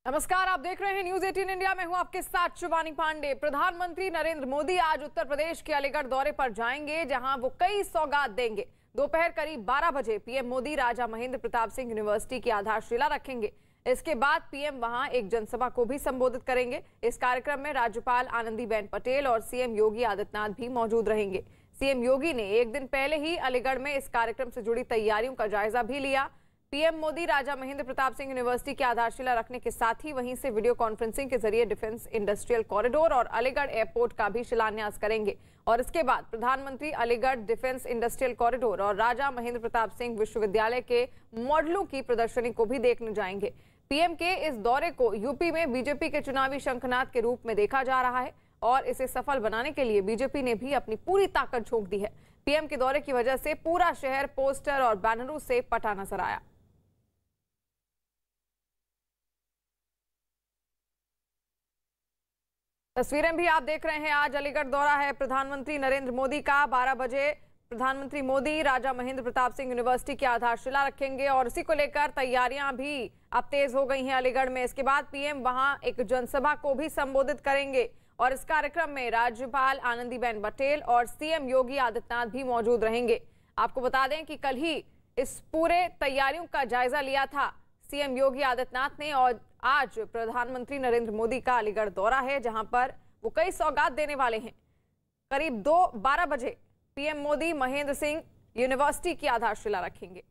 नमस्कार, आप देख रहे हैं न्यूज 18 इंडिया में हूं आपके साथ शिवानी पांडे। प्रधानमंत्री नरेंद्र मोदी आज उत्तर प्रदेश के अलीगढ़ दौरे पर जाएंगे, जहां वो कई सौगात देंगे। दोपहर करीब 12 बजे पीएम मोदी राजा महेंद्र प्रताप सिंह यूनिवर्सिटी की आधारशिला रखेंगे। इसके बाद पीएम वहां एक जनसभा को भी संबोधित करेंगे। इस कार्यक्रम में राज्यपाल आनंदीबेन पटेल और सीएम योगी आदित्यनाथ भी मौजूद रहेंगे। सीएम योगी ने एक दिन पहले ही अलीगढ़ में इस कार्यक्रम से जुड़ी तैयारियों का जायजा भी लिया। पीएम मोदी राजा महेंद्र प्रताप सिंह यूनिवर्सिटी की आधारशिला रखने के साथ ही वहीं से वीडियो कॉन्फ्रेंसिंग के जरिए डिफेंस इंडस्ट्रियल कॉरिडोर और अलीगढ़ एयरपोर्ट का भी शिलान्यास करेंगे। और इसके बाद प्रधानमंत्री अलीगढ़ डिफेंस इंडस्ट्रियल कॉरिडोर और राजा महेंद्र प्रताप सिंह विश्वविद्यालय के मॉडलों की प्रदर्शनी को भी देखने जाएंगे। पीएम के इस दौरे को यूपी में बीजेपी के चुनावी शंखनाद के रूप में देखा जा रहा है और इसे सफल बनाने के लिए बीजेपी ने भी अपनी पूरी ताकत झोंक दी है। पीएम के दौरे की वजह से पूरा शहर पोस्टर और बैनरों से पटा नजर आया। तस्वीरें भी आप देख रहे हैं। आज अलीगढ़ दौरा है प्रधानमंत्री नरेंद्र मोदी का। 12 बजे प्रधानमंत्री मोदी राजा महेंद्र प्रताप सिंह यूनिवर्सिटी की आधारशिला रखेंगे और इसी को लेकर तैयारियां भी अब तेज हो गई हैं अलीगढ़ में। इसके बाद पीएम वहां एक जनसभा को भी संबोधित करेंगे और इस कार्यक्रम में राज्यपाल आनंदीबेन पटेल और सीएम योगी आदित्यनाथ भी मौजूद रहेंगे। आपको बता दें कि कल ही इस पूरे तैयारियों का जायजा लिया था सीएम योगी आदित्यनाथ ने और आज प्रधानमंत्री नरेंद्र मोदी का अलीगढ़ दौरा है, जहां पर वो कई सौगात देने वाले हैं। करीब 12 बजे पीएम मोदी महेंद्र सिंह यूनिवर्सिटी की आधारशिला रखेंगे।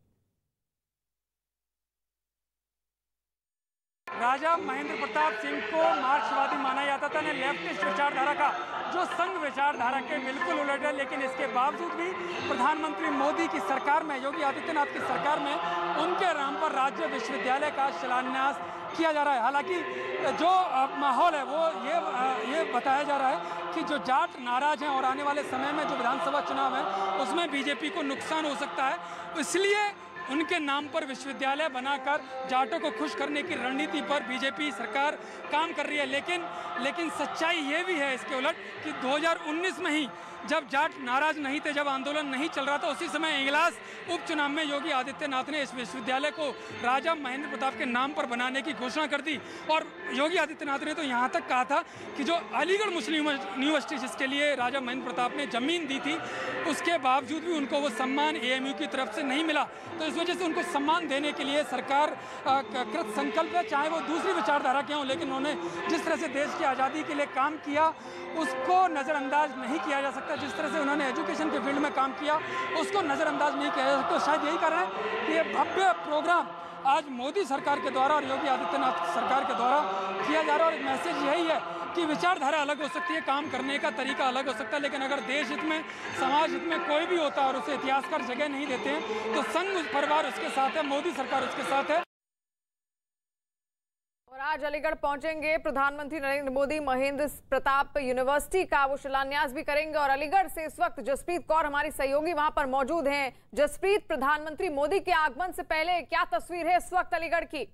राजा महेंद्र प्रताप सिंह को मार्क्सवादी माना जाता था, ने लेफ्टिस्ट विचारधारा का जो संघ विचारधारा के बिल्कुल उलट है। लेकिन इसके बावजूद भी प्रधानमंत्री मोदी की सरकार में, योगी आदित्यनाथ की सरकार में उनके नाम पर राज्य विश्वविद्यालय का शिलान्यास किया जा रहा है। हालांकि जो माहौल है वो ये बताया जा रहा है कि जो जाट नाराज हैं और आने वाले समय में जो विधानसभा चुनाव है उसमें बीजेपी को नुकसान हो सकता है, इसलिए उनके नाम पर विश्वविद्यालय बनाकर जाटों को खुश करने की रणनीति पर बीजेपी सरकार काम कर रही है। लेकिन सच्चाई ये भी है इसके उलट कि 2019 में ही जब जाट नाराज नहीं थे, जब आंदोलन नहीं चल रहा था, उसी समय इगलास उपचुनाव में योगी आदित्यनाथ ने इस विश्वविद्यालय को राजा महेंद्र प्रताप के नाम पर बनाने की घोषणा कर दी। और योगी आदित्यनाथ ने तो यहाँ तक कहा था कि जो अलीगढ़ मुस्लिम यूनिवर्सिटी जिसके लिए राजा महेंद्र प्रताप ने जमीन दी थी, उसके बावजूद भी उनको वो सम्मान एएमयू की तरफ से नहीं मिला। तो इस वजह से उनको सम्मान देने के लिए सरकार कृत संकल्प है, चाहे वो दूसरी विचारधारा के हों। लेकिन उन्होंने जिस तरह से देश की आज़ादी के लिए काम किया उसको नज़रअंदाज नहीं किया जा सकता। जिस तरह से उन्होंने एजुकेशन के फील्ड में काम किया उसको नज़रअंदाज नहीं किया जा सकता। शायद यही कारण है कि ये भव्य प्रोग्राम आज मोदी सरकार के द्वारा और योगी आदित्यनाथ सरकार के द्वारा किया जा रहा है। और मैसेज यही है कि विचारधारा अलग हो सकती है, काम करने का तरीका अलग हो सकता है, लेकिन अगर देश हित में, समाज हित में कोई भी होता है और उसे इतिहासकार जगह नहीं देते हैं तो संघ परिवार उसके साथ है, मोदी सरकार उसके साथ है। और आज अलीगढ़ पहुंचेंगे प्रधानमंत्री नरेंद्र मोदी। महेंद्र प्रताप यूनिवर्सिटी का वो शिलान्यास भी करेंगे और अलीगढ़ से इस वक्त जसप्रीत कौर हमारी सहयोगी वहां पर मौजूद हैं। जसप्रीत, प्रधानमंत्री मोदी के आगमन से पहले क्या तस्वीर है इस वक्त अलीगढ़ की?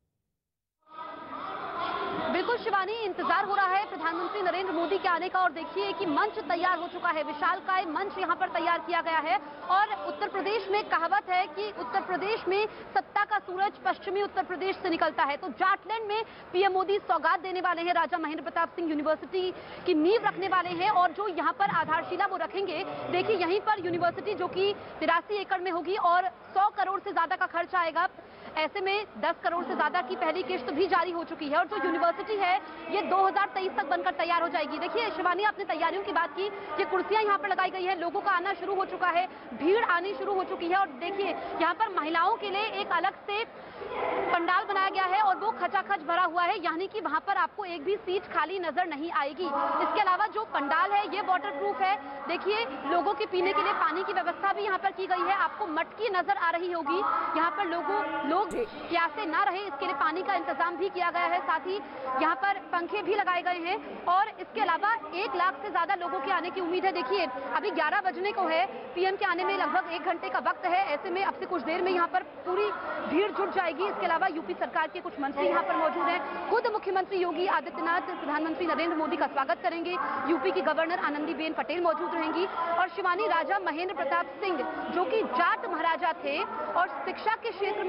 बिल्कुल शिवानी, इंतजार हो रहा है प्रधानमंत्री नरेंद्र मोदी के आने का और देखिए कि मंच तैयार हो चुका है। विशालकाय मंच यहां पर तैयार किया गया है और उत्तर प्रदेश में कहावत है कि उत्तर प्रदेश में सत्ता का सूरज पश्चिमी उत्तर प्रदेश से निकलता है। तो जाटलैंड में पीएम मोदी सौगात देने वाले हैं, राजा महेंद्र प्रताप सिंह यूनिवर्सिटी की नींव रखने वाले हैं और जो यहाँ पर आधारशिला वो रखेंगे। देखिए यहीं पर यूनिवर्सिटी जो कि 83 एकड़ में होगी और 100 करोड़ से ज्यादा का खर्च आएगा। ऐसे में 10 करोड़ से ज्यादा की पहली किश्त भी जारी हो चुकी है और जो यूनिवर्सिटी है ये 2023 तक बनकर तैयार हो जाएगी। देखिए शिवानी, आपने तैयारियों की बात की, ये कुर्सियां यहाँ पर लगाई गई है, लोगों का आना शुरू हो चुका है, भीड़ आनी शुरू हो चुकी है और देखिए यहाँ पर महिलाओं के लिए एक अलग से पंडाल बनाया गया है और वो खचाखच भरा हुआ है, यानी कि वहां पर आपको एक भी सीट खाली नजर नहीं आएगी। इसके अलावा जो पंडाल है ये वाटर प्रूफ है। देखिए लोगों के पीने के लिए पानी की व्यवस्था भी यहाँ पर की गई है, आपको मटकी नजर आ रही होगी। यहाँ पर लोग प्यासे ना रहे इसके लिए पानी का इंतजाम भी किया गया है, साथ ही यहाँ पर पंखे भी लगाए गए हैं और इसके अलावा 1 लाख से ज्यादा लोगों के आने की उम्मीद है। देखिए अभी 11 बजने को है, पीएम के आने में लगभग 1 घंटे का वक्त है। ऐसे में अब से कुछ देर में यहाँ पर पूरी भीड़ जुट जाएगी। इसके अलावा यूपी सरकार के कुछ मंत्री यहाँ पर मौजूद हैं। खुद मुख्यमंत्री योगी आदित्यनाथ प्रधानमंत्री नरेंद्र मोदी का स्वागत करेंगे। यूपी की गवर्नर आनंदीबेन पटेल मौजूद रहेंगी और शिवानी, राजा महेंद्र प्रताप सिंह जो कि जाट महाराजा थे और शिक्षा के क्षेत्र में उनका बड़ा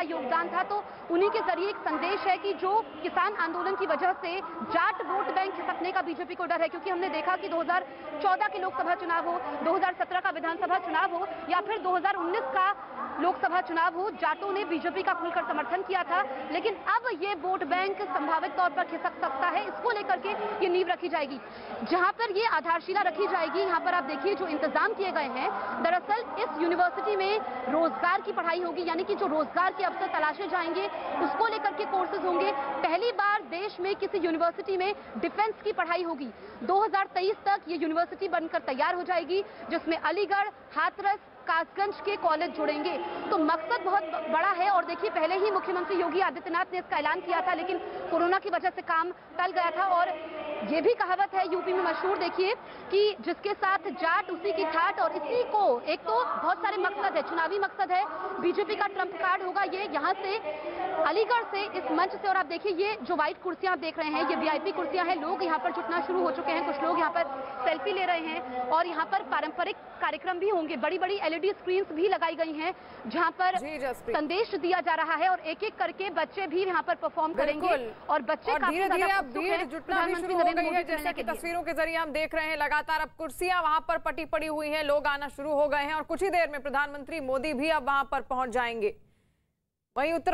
योगदान था, तो उन्हीं के जरिए एक संदेश है कि जो किसान आंदोलन की वजह से जाट वोट बैंक खिसकने का बीजेपी को डर है, क्योंकि हमने देखा कि 2014 के लोकसभा चुनाव हो, 2017 का विधानसभा चुनाव हो या फिर 2019 का लोकसभा चुनाव हो, जाटों ने बीजेपी का खुलकर समर्थन किया था। लेकिन अब ये वोट बैंक संभावित तौर पर खिसक सकता है, इसको लेकर के ये नींव रखी जाएगी। जहां पर ये आधारशिला रखी जाएगी, यहाँ पर आप देखिए जो इंतजाम किए गए हैं, दरअसल इस यूनिवर्सिटी में रोजगार की पढ़ाई होगी, यानी कि जो रोजगार के अवसर तलाशे जाएंगे उसको लेकर के कोर्सेज होंगे। पहली बार देश में किसी यूनिवर्सिटी में डिफेंस की पढ़ाई होगी। 2023 तक ये यूनिवर्सिटी बनकर तैयार हो जाएगी, जिसमें अलीगढ़, हाथरस, कासगंज के कॉलेज जुड़ेंगे। तो मकसद बहुत बड़ा है और देखिए पहले ही मुख्यमंत्री योगी आदित्यनाथ ने इसका ऐलान किया था, लेकिन कोरोना की वजह से काम टल गया था। और ये भी कहावत है यूपी में मशहूर, देखिए कि जिसके साथ जाट उसी की ठाट, और इसी को एक तो बहुत सारे मकसद है, चुनावी मकसद है, बीजेपी का ट्रम्प कार्ड होगा ये यहाँ से, अलीगढ़ से, इस मंच से। और आप देखिए ये जो व्हाइट कुर्सियां आप देख रहे हैं, ये वीआईपी कुर्सियां हैं, लोग यहाँ पर जुटना शुरू हो चुके हैं, कुछ लोग यहाँ पर सेल्फी ले रहे हैं और यहाँ पर पारंपरिक कार्यक्रम भी होंगे। बड़ी बड़ी एलईडी स्क्रीन्स भी लगाई गई हैं जहां पर संदेश दिया जा रहा है और एक एक करके बच्चे भी यहां पर परफॉर्म करेंगे और बच्चे धीरे धीरे अब भीड़ जुटना भी शुरू हो गई है, जैसा कि तस्वीरों के जरिए हम देख रहे हैं। लगातार अब कुर्सियां वहां पर पटी पड़ी हुई हैं, लोग आना शुरू हो गए हैं और कुछ ही देर में प्रधानमंत्री मोदी भी अब वहां पर पहुंच जाएंगे। वहीं उत्तर